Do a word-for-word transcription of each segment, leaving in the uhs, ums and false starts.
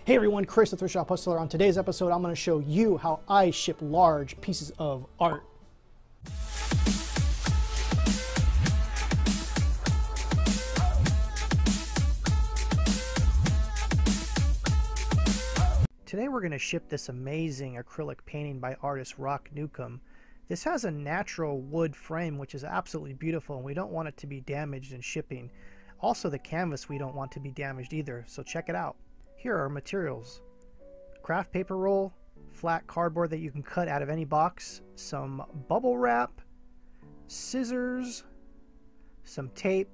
Hey everyone, Chris the Thrift Shop Hustler. On today's episode, I'm going to show you how I ship large pieces of art. Today we're going to ship this amazing acrylic painting by artist Rock Newcomb. This has a natural wood frame which is absolutely beautiful, and we don't want it to be damaged in shipping. Also, the canvas we don't want to be damaged either, so check it out. Here are our materials: craft paper roll, flat cardboard that you can cut out of any box, some bubble wrap, scissors, some tape,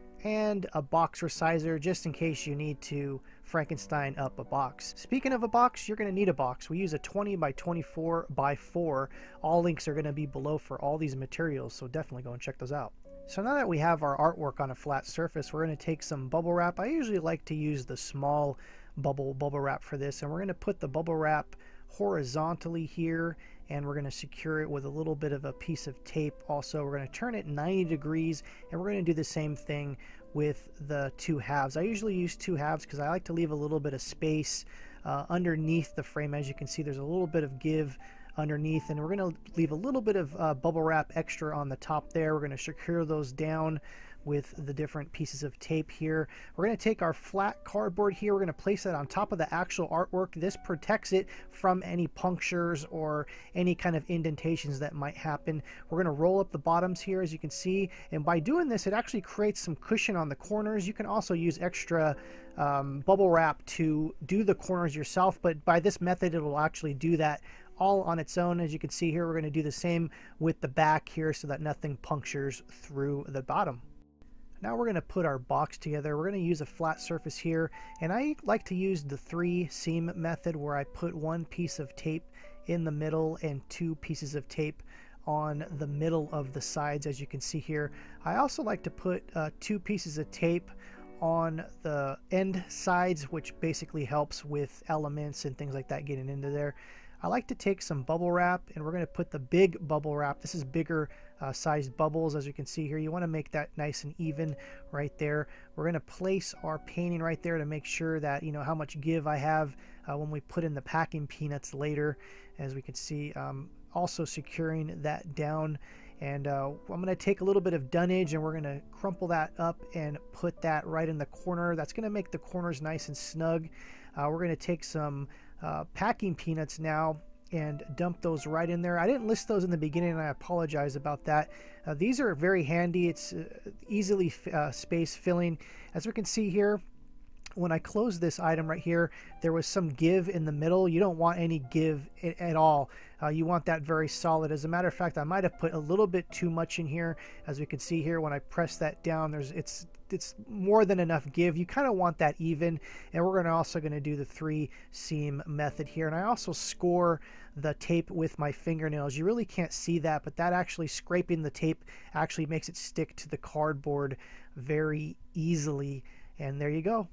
and a box resizer just in case you need to Frankenstein up a box. Speaking of a box, you're going to need a box. We use a twenty by twenty-four by four. All links are going to be below for all these materials, so definitely go and check those out. So now that we have our artwork on a flat surface, we're going to take some bubble wrap. I usually like to use the small bubble bubble wrap for this, and we're going to put the bubble wrap horizontally here, and we're going to secure it with a little bit of a piece of tape. Also, we're going to turn it ninety degrees, and we're going to do the same thing with the two halves. I usually use two halves because I like to leave a little bit of space uh, underneath the frame. As you can see, there's a little bit of give underneath, and we're going to leave a little bit of uh, bubble wrap extra on the top there. We're going to secure those down with the different pieces of tape here. We're going to take our flat cardboard here, we're going to place it on top of the actual artwork. This protects it from any punctures or any kind of indentations that might happen. We're going to roll up the bottoms here, as you can see, and by doing this it actually creates some cushion on the corners. You can also use extra um, bubble wrap to do the corners yourself, but by this method it will actually do that all on its own. As you can see here, we're going to do the same with the back here so that nothing punctures through the bottom. Now we're going to put our box together. We're going to use a flat surface here, and I like to use the three seam method where I put one piece of tape in the middle and two pieces of tape on the middle of the sides, as you can see here. I also like to put uh, two pieces of tape on the end sides, which basically helps with elements and things like that getting into there. I like to take some bubble wrap, and we're going to put the big bubble wrap. This is bigger uh, sized bubbles, as you can see here. You want to make that nice and even right there. We're going to place our painting right there to make sure that you know how much give I have uh, when we put in the packing peanuts later, as we can see. Um, also securing that down, and uh, I'm going to take a little bit of dunnage and we're going to crumple that up and put that right in the corner. That's going to make the corners nice and snug. Uh, we're going to take some Uh, packing peanuts now and dump those right in there. I didn't list those in the beginning, and I apologize about that. Uh, these are very handy. It's uh, easily uh, space filling. As we can see here, when I close this item right here, there was some give in the middle. You don't want any give at all. Uh, you want that very solid. As a matter of fact, I might have put a little bit too much in here. As we can see here, when I press that down, there's it's it's more than enough give. You kind of want that even, and we're going to also going to do the three seam method here. And I also score the tape with my fingernails. You really can't see that, but that actually scraping the tape actually makes it stick to the cardboard very easily. And there you go.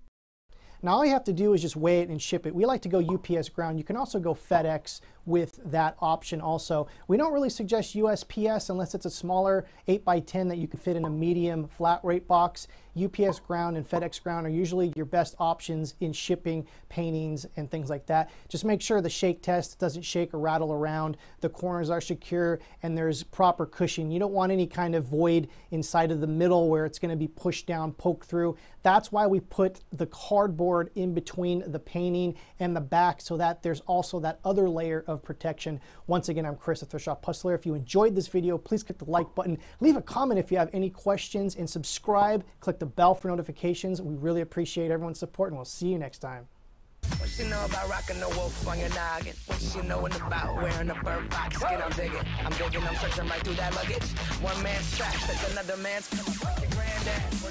Now all you have to do is just weigh it and ship it. We like to go U P S ground. You can also go FedEx with that option also. We don't really suggest U S P S unless it's a smaller eight by ten that you can fit in a medium flat rate box. U P S ground and FedEx ground are usually your best options in shipping paintings and things like that. Just make sure the shake test doesn't shake or rattle around, the corners are secure, and there's proper cushion. You don't want any kind of void inside of the middle where it's going to be pushed down, poked through. That's why we put the cardboard in between the painting and the back, so that there's also that other layer of protection. Once again, I'm Chris the Thrift Shop Hustler. If you enjoyed this video, please click the like button, leave a comment if you have any questions, and subscribe. Click the bell for notifications. We really appreciate everyone's support, and we'll see you next time. What she know about rocking the wolf on your noggin? What she knowin' about wearing a bird box skin? I'm digging, I'm digging, I'm searching right through that luggage. One man's trash, that's another man's. Your granddad.